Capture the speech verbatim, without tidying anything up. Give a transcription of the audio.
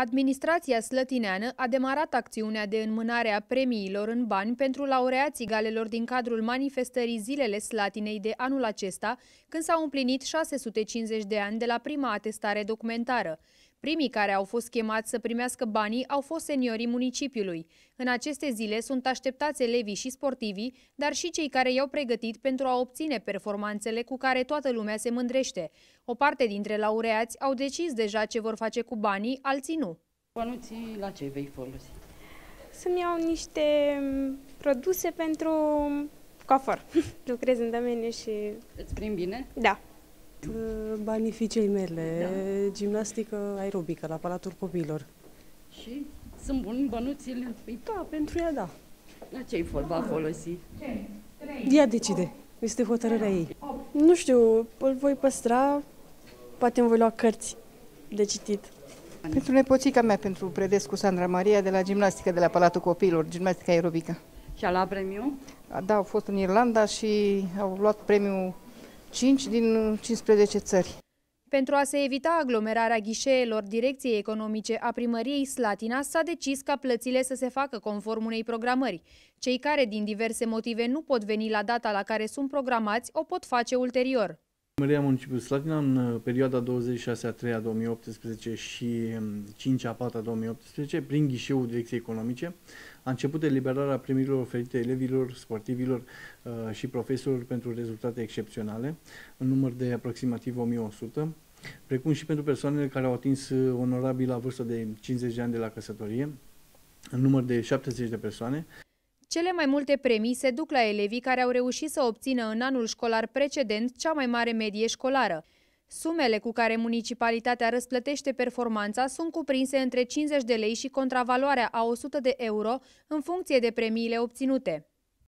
Administrația slătineană a demarat acțiunea de înmânare a premiilor în bani pentru laureații galelor din cadrul manifestării Zilele Slatinei de anul acesta, când s-au împlinit șase sute cincizeci de ani de la prima atestare documentară. Primii care au fost chemați să primească banii au fost seniorii municipiului. În aceste zile sunt așteptați elevii și sportivii, dar și cei care i-au pregătit pentru a obține performanțele cu care toată lumea se mândrește. O parte dintre laureați au decis deja ce vor face cu banii, alții nu. Bănuții la ce vei folosi? Să-mi iau niște produse pentru coafor. Lucrez în domeniu și... Îți prim bine? Da. Banii fiicei mele, da. Gimnastică aerobică la Palatul Copiilor. Și sunt buni bănuțile? Da, pentru ea da. La ce-i va folosi? Ea decide. Este hotărârea ei. Nu știu, îl voi păstra, poate îmi voi lua cărți de citit. Pentru nepoțica mea, pentru Predescu Sandra Maria de la gimnastică de la Palatul Copiilor, gimnastică aerobică. Și a luat premiu? Da, au fost în Irlanda și au luat premiul cinci din cincisprezece țări. Pentru a se evita aglomerarea ghișeelor Direcției Economice a Primăriei Slatina, s-a decis ca plățile să se facă conform unei programări. Cei care, din diverse motive, nu pot veni la data la care sunt programați, o pot face ulterior. Primăria Municipiului Slatina, în perioada douăzeci și șase a treia două mii optsprezece și cinci a patra două mii optsprezece, prin ghișeul Direcției Economice, a început eliberarea premiilor oferite elevilor, sportivilor uh, și profesorilor pentru rezultate excepționale, în număr de aproximativ o mie o sută, precum și pentru persoanele care au atins onorabil la vârsta de cincizeci de ani de la căsătorie, în număr de șaptezeci de persoane. Cele mai multe premii se duc la elevii care au reușit să obțină în anul școlar precedent cea mai mare medie școlară. Sumele cu care municipalitatea răsplătește performanța sunt cuprinse între cincizeci de lei și contravaloarea a o sută de euro în funcție de premiile obținute.